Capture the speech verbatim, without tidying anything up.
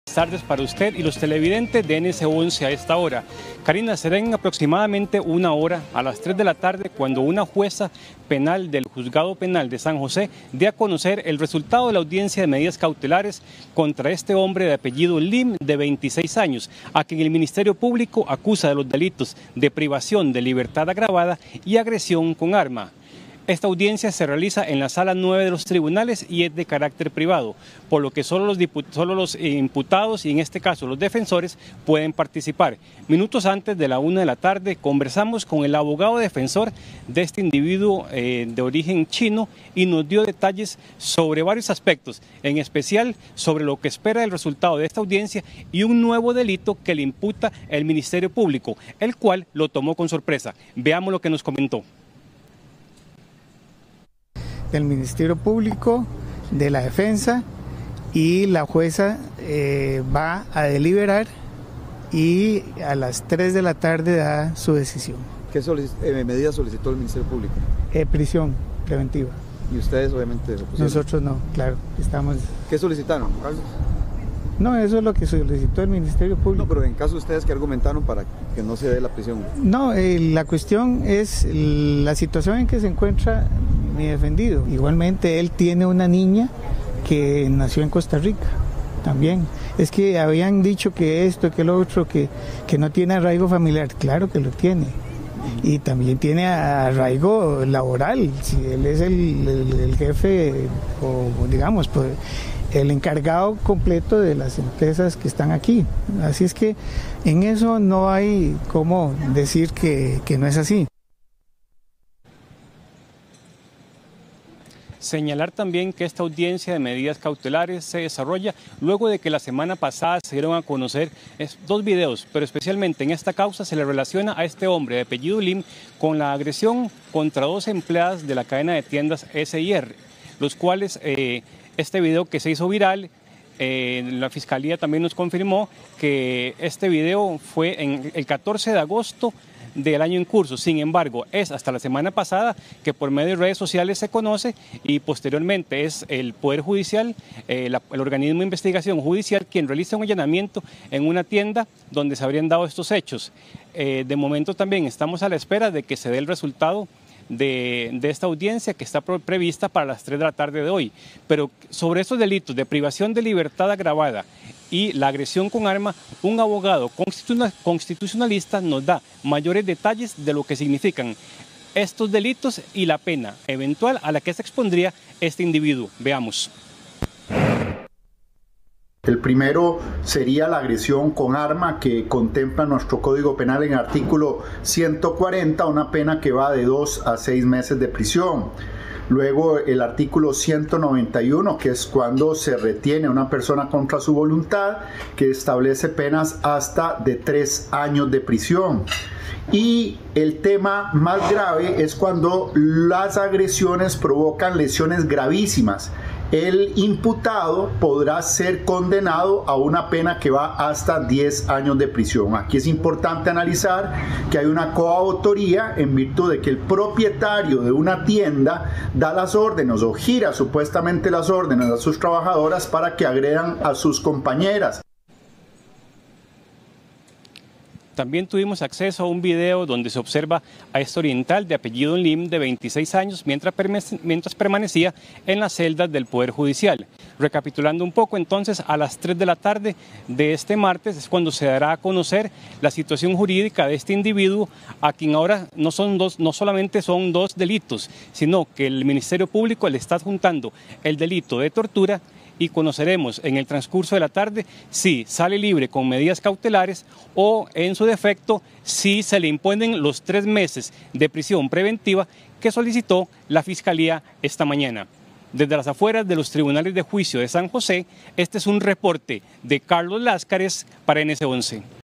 Tardes para usted y los televidentes de N S once a esta hora. Karina, será en aproximadamente una hora, a las tres de la tarde, cuando una jueza penal del Juzgado Penal de San José dé a conocer el resultado de la audiencia de medidas cautelares contra este hombre de apellido Lim, de veintiséis años, a quien el Ministerio Público acusa de los delitos de privación de libertad agravada y agresión con arma. Esta audiencia se realiza en la sala nueve de los tribunales y es de carácter privado, por lo que solo los, solo los imputados y en este caso los defensores pueden participar. Minutos antes de la una de la tarde conversamos con el abogado defensor de este individuo eh, de origen chino y nos dio detalles sobre varios aspectos, en especial sobre lo que espera el resultado de esta audiencia y un nuevo delito que le imputa el Ministerio Público, el cual lo tomó con sorpresa. Veamos lo que nos comentó. Del Ministerio Público, de la defensa, y la jueza eh, va a deliberar y a las tres de la tarde da su decisión. ¿Qué solic eh, medida solicitó el Ministerio Público? Eh, prisión preventiva. ¿Y ustedes obviamente lo pusieron? Nosotros no, claro, estamos... ¿Qué solicitaron, Carlos? No, eso es lo que solicitó el Ministerio Público. No, pero en caso de ustedes, ¿qué argumentaron para que no se dé la prisión? No, eh, la cuestión es la situación en que se encuentra mi defendido. Igualmente él tiene una niña que nació en Costa Rica también. Es que habían dicho que esto, que lo otro, que, que no tiene arraigo familiar. Claro que lo tiene. Y también tiene arraigo laboral. Si él es el, el, el jefe, o digamos, pues, el encargado completo de las empresas que están aquí. Así es que en eso no hay cómo decir que, que no es así. Señalar también que esta audiencia de medidas cautelares se desarrolla luego de que la semana pasada se dieron a conocer dos videos, pero especialmente en esta causa se le relaciona a este hombre de apellido Lim con la agresión contra dos empleadas de la cadena de tiendas S I R, los cuales eh, este video que se hizo viral, eh, la Fiscalía también nos confirmó que este video fue en el catorce de agosto del año en curso. Sin embargo, es hasta la semana pasada que por medio de redes sociales se conoce y posteriormente es el Poder Judicial, eh, la, el organismo de investigación judicial quien realiza un allanamiento en una tienda donde se habrían dado estos hechos. Eh, de momento también estamos a la espera de que se dé el resultado De, de esta audiencia que está prevista para las tres de la tarde de hoy. Pero sobre estos delitos de privación de libertad agravada y la agresión con arma, un abogado constitucionalista nos da mayores detalles de lo que significan estos delitos y la pena eventual a la que se expondría este individuo. Veamos. El primero sería la agresión con arma, que contempla nuestro Código Penal en el artículo ciento cuarenta, una pena que va de dos a seis meses de prisión. Luego el artículo ciento noventa y uno, que es cuando se retiene a una persona contra su voluntad, que establece penas hasta de tres años de prisión. Y el tema más grave es cuando las agresiones provocan lesiones gravísimas. El imputado podrá ser condenado a una pena que va hasta diez años de prisión. Aquí es importante analizar que hay una coautoría en virtud de que el propietario de una tienda da las órdenes o gira supuestamente las órdenes a sus trabajadoras para que agredan a sus compañeras. También tuvimos acceso a un video donde se observa a este oriental de apellido Lim de veintiséis años mientras, mientras permanecía en las celdas del Poder Judicial. Recapitulando un poco, entonces, a las tres de la tarde de este martes es cuando se dará a conocer la situación jurídica de este individuo, a quien ahora no, son dos, no solamente son dos delitos, sino que el Ministerio Público le está adjuntando el delito de tortura y conoceremos en el transcurso de la tarde si sale libre con medidas cautelares o, en su defecto, si se le imponen los tres meses de prisión preventiva que solicitó la Fiscalía esta mañana. Desde las afueras de los tribunales de juicio de San José, este es un reporte de Carlos Láscares para N S once.